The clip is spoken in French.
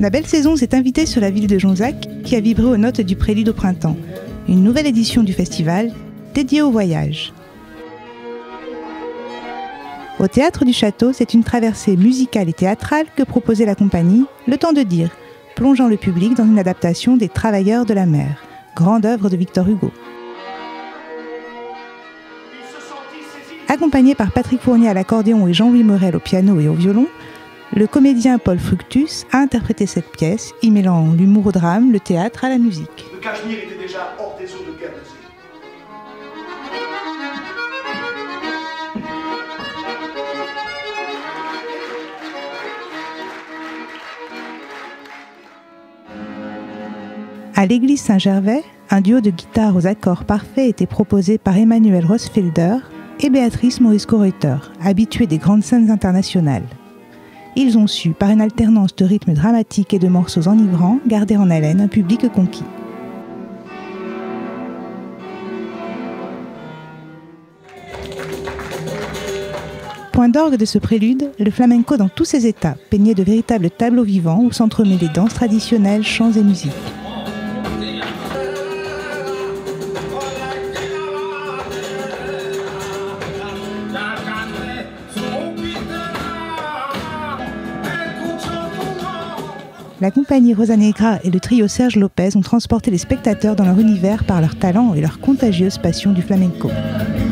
La belle saison s'est invitée sur la ville de Jonzac, qui a vibré aux notes du prélude au printemps. Une nouvelle édition du festival, dédiée au voyage. Au Théâtre du Château, c'est une traversée musicale et théâtrale que proposait la compagnie Le Temps de dire, plongeant le public dans une adaptation des Travailleurs de la mer, grande œuvre de Victor Hugo. Accompagné par Patrick Fournier à l'accordéon et Jean-Louis Morel au piano et au violon, le comédien Paul Fructus a interprété cette pièce, y mêlant l'humour au drame, le théâtre à la musique. Le Cachemire était déjà hors des eaux de Guernesey. À l'église Saint-Gervais, un duo de guitare aux accords parfaits était proposé par Emmanuel Rosfelder et Béatrice Morisco-Reuter, habitués des grandes scènes internationales. Ils ont su, par une alternance de rythmes dramatiques et de morceaux enivrants, garder en haleine un public conquis. Point d'orgue de ce prélude, le flamenco dans tous ses états, peigné de véritables tableaux vivants où s'entremêlent danses traditionnelles, chants et musiques. La compagnie Rosa Negra et le trio Serge Lopez ont transporté les spectateurs dans leur univers par leur talent et leur contagieuse passion du flamenco.